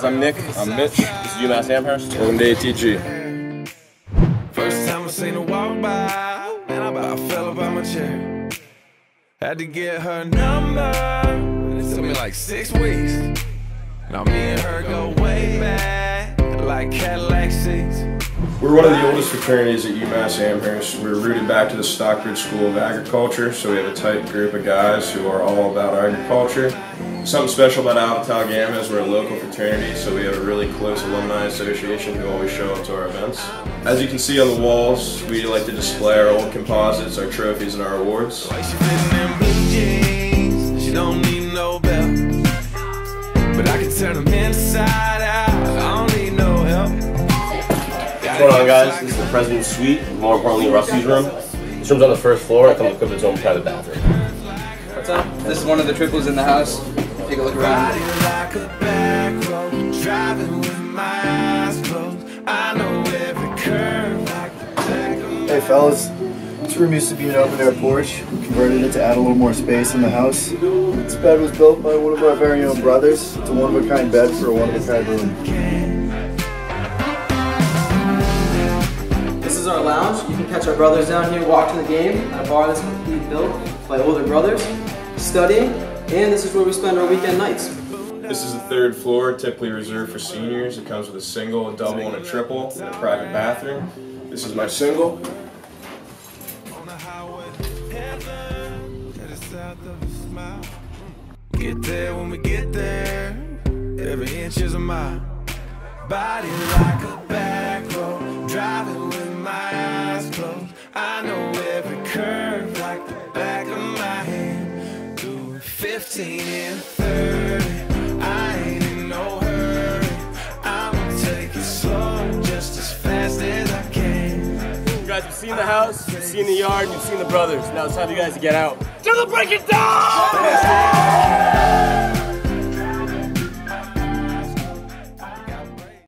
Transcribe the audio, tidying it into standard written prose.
guys, I'm Nick. I'm Mitch. This is Umass Amherst. Welcome to ATG. First time I seen her walk by, and I about fell up out my chair. Had to get her number. It took me like 6 weeks. Now me and her go way back, like Cadillac seats. We're one of the oldest fraternities at Umass Amherst. We're rooted back to the Stockbridge School of Agriculture, so we have a tight group of guys who are all about agriculture. Something special about Alpha Tau Gamma is we're a local fraternity, so we have a really close alumni association who always show up to our events. As you can see on the walls, we like to display our old composites, our trophies, and our awards. Like she fitting in blue jeans, she don't need no belt, but I can turn them inside out. I don't need no help. What's going on, guys? This is the President's Suite, more importantly Rusty's room. This room's on the first floor and comes equipped with its own private bathroom. What's up? This is one of the triples in the house. Take a look around. Hey fellas, this room used to be an open air porch. We converted it to add a little more space in the house. This bed was built by one of our very own brothers. It's a one-of-a-kind bed for a one-of-a-kind room. This is our lounge. You can catch our brothers down here watching the game at a bar that's completely built by older brothers, studying, and this is where we spend our weekend nights. This is the third floor, typically reserved for seniors. It comes with a single, a double, and a triple, and a private bathroom. This is my single. Get there when we get there. Every inch is a mile. Body like a back road. Driving with my eyes closed. I know every curve like the back of my hand. Doing 15 and 30. I ain't in no hurry. I'ma take it slow, just as fast as I can. You guys have seen the house, you've seen the yard, you've seen the brothers. Now it's time for you guys to get out. To the break it down!